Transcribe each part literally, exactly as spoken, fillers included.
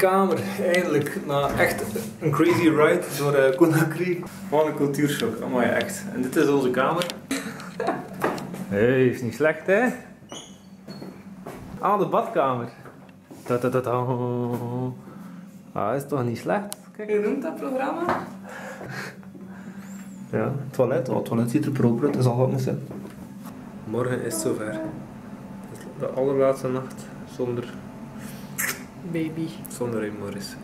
badkamer, eindelijk, na echt een crazy ride door uh, Conakry. Wat een cultuurshock, amai echt. En dit is onze kamer. Hey, is niet slecht hè? Ah, de badkamer. Ta -ta -ta -ta. Ah, is toch niet slecht? Kijk. Hoe noemt dat programma? Ja, het toilet. Oh, het toilet ziet er proper uit, dat is al wat moet zijn. Morgen is het zover. De allerlaatste nacht zonder... Baby. Zonder Ray Morris.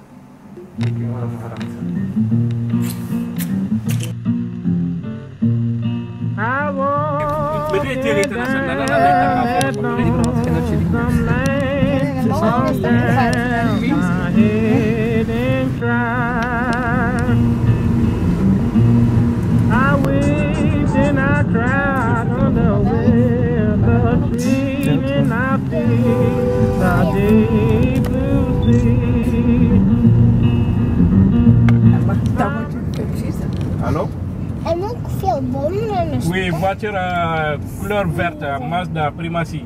Hallo? En ook veel bomen en een Oui, voiture uh, couleur verte, Mazda Primacy.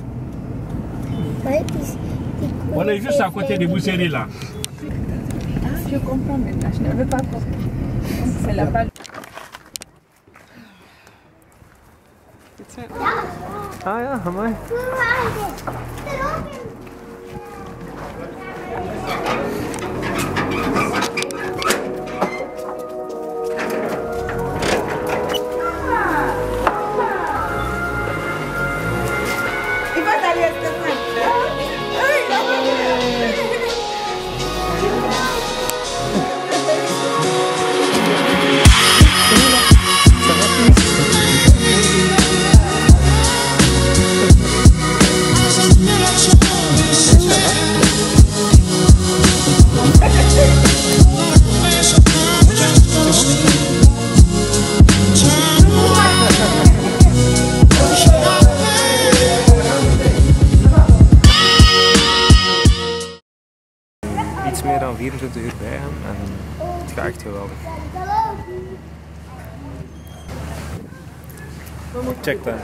On est juste à côté de Bousséry là. Ah, je comprends maintenant, je ne veux pas porter. C'est la balle. Ah ja, amai. Iets meer dan vierentwintig uur bij gaan en het gaat echt geweldig. Check dat.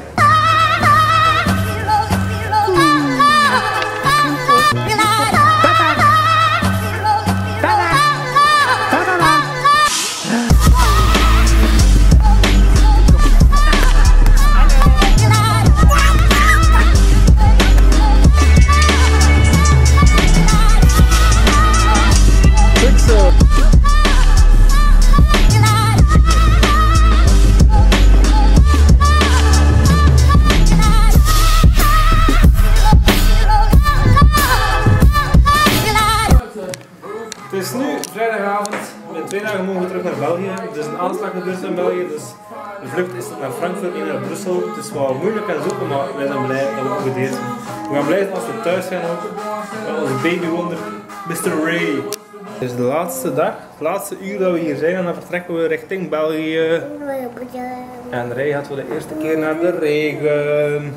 Het is nu vrijdagavond, in twee dagen mogen we terug naar België. Er is een aanslag gebeurd in België, dus de vlucht is naar Frankfurt, niet naar Brussel. Het is wel moeilijk aan zoeken, maar wij zijn blij dat we ook gedeeld zijn. We gaan blij zijn als we thuis zijn ook. Onze babywonder, mister Ray. Het is de laatste dag, het laatste uur dat we hier zijn en dan vertrekken we richting België. En Ray gaat voor de eerste keer naar de regen.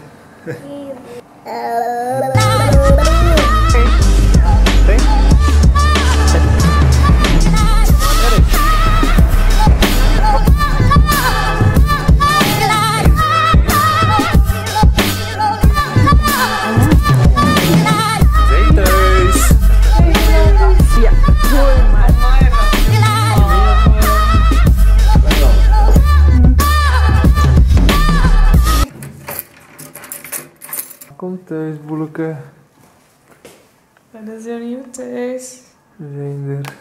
Kom thuis, boeleke. Dat is er niet thuis. We zijn er.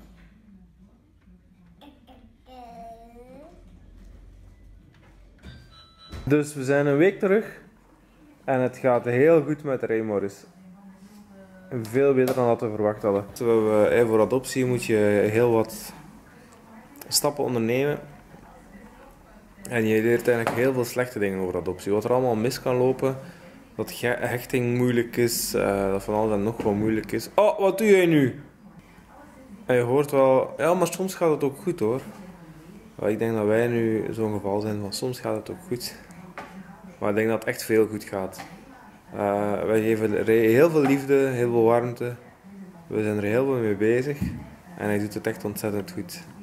Dus we zijn een week terug en het gaat heel goed met Ray Morris. Veel beter dan dat we verwacht hadden. Voor adoptie moet je heel wat stappen ondernemen. En je leert eigenlijk heel veel slechte dingen over adoptie. Wat er allemaal mis kan lopen. Dat hechting moeilijk is, uh, dat van alles en nog wat moeilijk is. Oh, wat doe jij nu? En je hoort wel, ja, maar soms gaat het ook goed hoor. Maar ik denk dat wij nu zo'n geval zijn van soms gaat het ook goed. Maar ik denk dat het echt veel goed gaat. Uh, wij geven heel veel liefde, heel veel warmte. We zijn er heel veel mee bezig. En hij doet het echt ontzettend goed.